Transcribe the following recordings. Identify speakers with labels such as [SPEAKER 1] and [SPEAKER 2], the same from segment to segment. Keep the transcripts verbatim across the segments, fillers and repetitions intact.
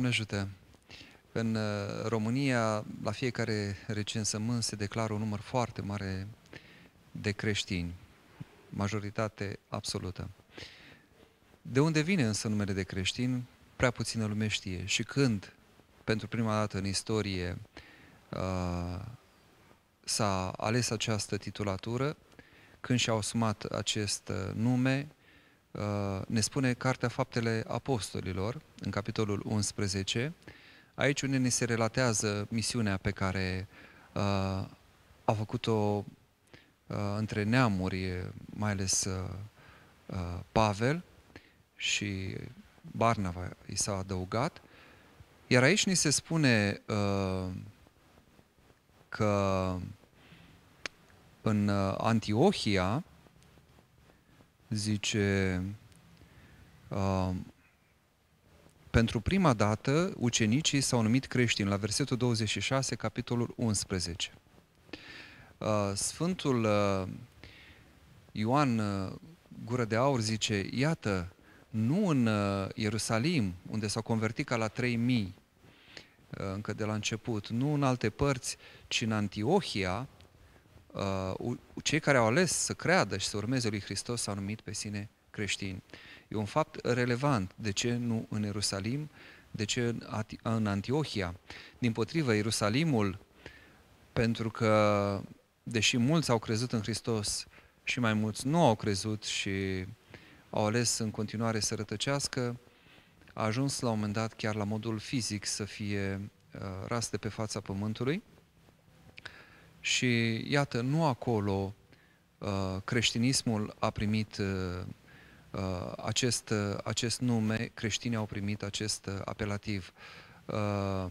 [SPEAKER 1] ajută! În România, la fiecare recensământ se declară un număr foarte mare de creștini, majoritate absolută. De unde vine însă numele de creștin, prea puțină lume știe. Și când, pentru prima dată în istorie, uh, s-a ales această titulatură, când și-au asumat acest nume, uh, ne spune Cartea Faptele Apostolilor, în capitolul unsprezece, aici unde ne se relatează misiunea pe care uh, a făcut-o uh, între neamuri, mai ales uh, uh, Pavel și Barnava i s-a adăugat. Iar aici ni se spune uh, că în Antiohia, zice, uh, pentru prima dată ucenicii s-au numit creștini, la versetul douăzeci și șase, capitolul unsprezece. Uh, Sfântul uh, Ioan uh, Gură de Aur zice, iată, nu în uh, Ierusalim, unde s-au convertit ca la trei mii, uh, încă de la început, nu în alte părți, ci în Antiohia, uh, cei care au ales să creadă și să urmeze lui Hristos s-au numit pe sine creștini. E un fapt relevant. De ce nu în Ierusalim? De ce în Antiohia? Dimpotrivă, Ierusalimul, pentru că, deși mulți au crezut în Hristos și mai mulți nu au crezut și au ales în continuare să rătăcească, a ajuns la un moment dat chiar la modul fizic să fie uh, ras de pe fața pământului. Și iată, nu acolo uh, creștinismul a primit uh, uh, acest, uh, acest nume, creștinii au primit acest uh, apelativ. Uh,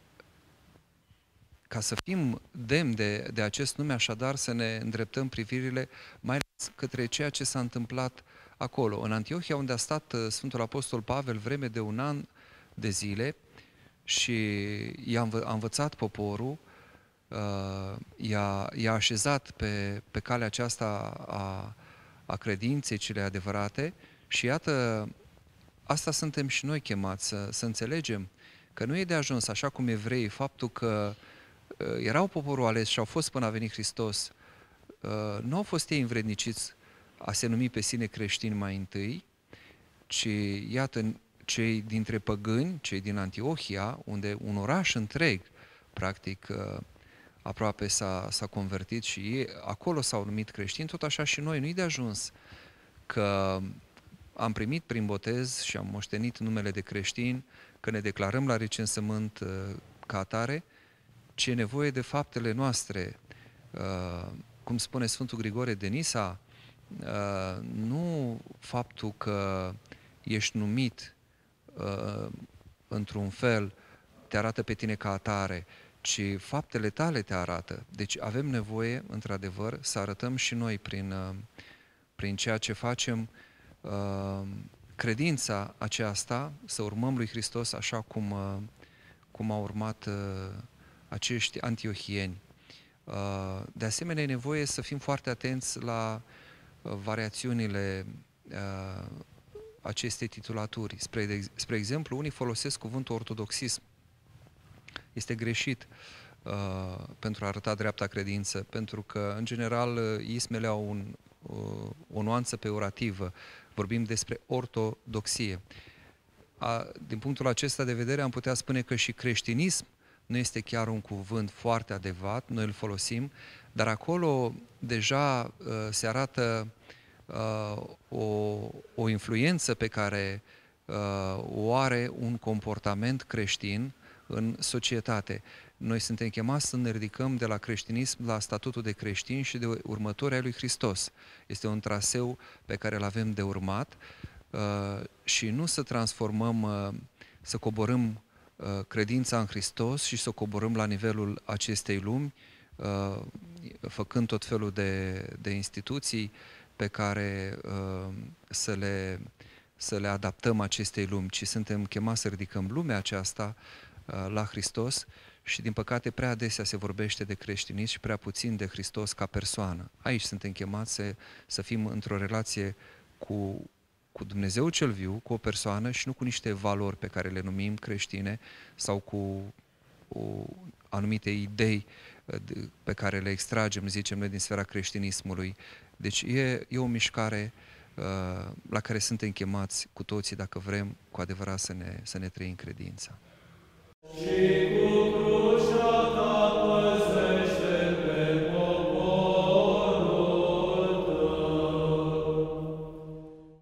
[SPEAKER 1] ca să fim demni de, de acest nume, așadar să ne îndreptăm privirile mai ales către ceea ce s-a întâmplat acolo, în Antiohia, unde a stat uh, Sfântul Apostol Pavel vreme de un an de zile și i-a învă, a învățat poporul, Uh, i-a, i-a așezat pe, pe calea aceasta a, a credinței cele adevărate și iată, asta suntem și noi chemați, să, să înțelegem că nu e de ajuns, așa cum evreii, faptul că uh, erau poporul ales și au fost până a venit Hristos, uh, nu au fost ei învredniciți a se numi pe sine creștini mai întâi, ci iată, cei dintre păgâni, cei din Antiohia, unde un oraș întreg, practic, uh, aproape s-a, s-a convertit și ei, acolo s-au numit creștini, tot așa și noi, nu-i de ajuns că am primit prin botez și am moștenit numele de creștini, că ne declarăm la recensământ uh, ca atare, ci e nevoie de faptele noastre. Uh, cum spune Sfântul Grigore de Nisa, uh, nu faptul că ești numit uh, într-un fel te arată pe tine ca atare, ci faptele tale te arată. Deci avem nevoie, într-adevăr, să arătăm și noi prin, prin ceea ce facem credința aceasta, să urmăm lui Hristos așa cum, cum au urmat acești antiohieni. De asemenea, e nevoie să fim foarte atenți la variațiunile acestei titulaturi. Spre, spre exemplu, unii folosesc cuvântul ortodoxism. Este greșit uh, pentru a arăta dreapta credință, pentru că, în general, ismele au un, uh, o nuanță peorativă. Vorbim despre ortodoxie. A, din punctul acesta de vedere, am putea spune că și creștinism nu este chiar un cuvânt foarte adevărat, noi îl folosim, dar acolo deja uh, se arată uh, o, o influență pe care uh, o are un comportament creștin în societate. Noi suntem chemați să ne ridicăm de la creștinism la statutul de creștin și de următori ai lui Hristos. Este un traseu pe care îl avem de urmat uh, și nu să transformăm, uh, să coborâm uh, credința în Hristos și să o coborâm la nivelul acestei lumi, uh, făcând tot felul de, de instituții pe care uh, să le, să le adaptăm acestei lumi, ci suntem chemați să ridicăm lumea aceasta la Hristos și, din păcate, prea adesea se vorbește de creștinism și prea puțin de Hristos ca persoană. Aici suntem chemați să, să fim într-o relație cu, cu Dumnezeu cel viu, cu o persoană și nu cu niște valori pe care le numim creștine sau cu o, anumite idei pe care le extragem, zicem noi, din sfera creștinismului. Deci e, e o mișcare uh, la care suntem chemați cu toții, dacă vrem, cu adevărat să ne, să ne trăim credința.